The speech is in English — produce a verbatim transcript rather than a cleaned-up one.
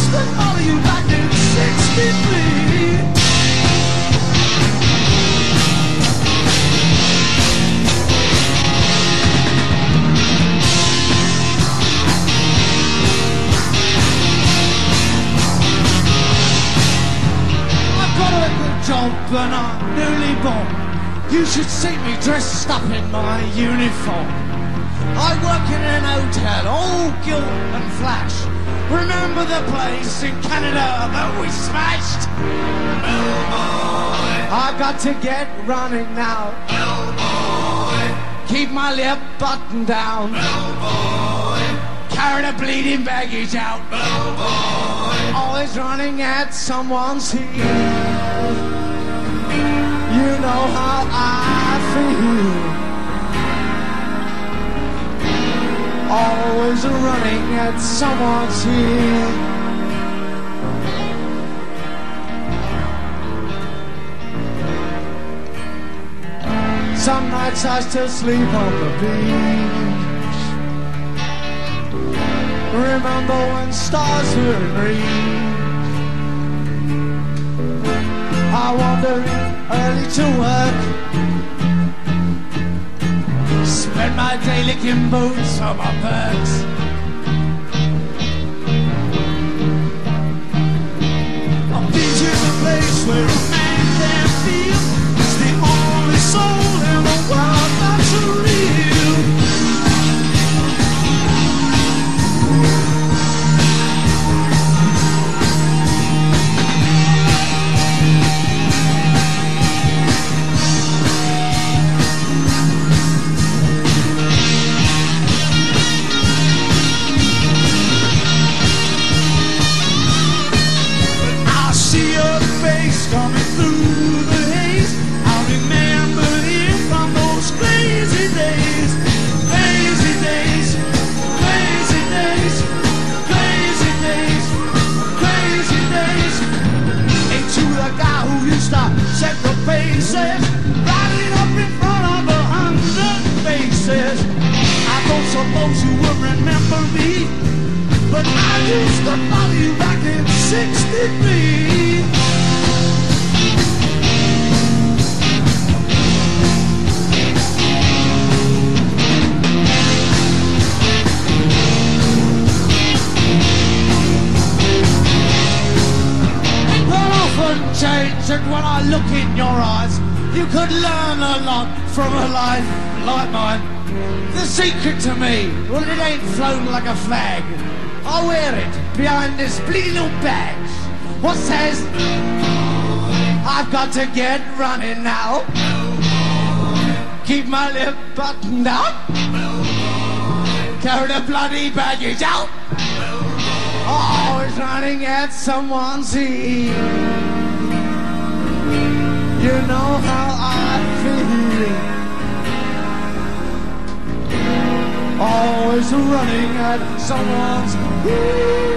used to follow you back in sixty-three. I've got a good job and I'm newly born. You should see me dressed up in my uniform. I work in an hotel, all gilt and flash. Remember the place in Canada that we smashed? Bellboy, I've got to get running now. Bellboy, keep my lip buttoned down. Bellboy, carry the bleeding baggage out. Bellboy, always running at someone's heels. You know how I feel. Always running at someone's heel. Some nights I still sleep on the beach. Remember when stars were green. I wander early to work. Spend my day licking boots for my perks. I've been to the place where a man can feel. It's the only soul in the world that's real. Coming through the haze, I'll remember him from those crazy days. Crazy days, crazy days, crazy days, crazy days. Ain't you the guy who used to set the paces, riding up in front of a hundred faces? I don't suppose you would remember me, but I used to follow you back in sixty-three. Change, and when I look in your eyes, you could learn a lot from a life like mine. The secret to me, well, it ain't flown like a flag. I wear it behind this bleeding little badge. What says, I've got to get running now. Keep my lip buttoned up. Carry the bloody baggage out. Always running at someone's heel. You know how I feel. Always running at someone's heel.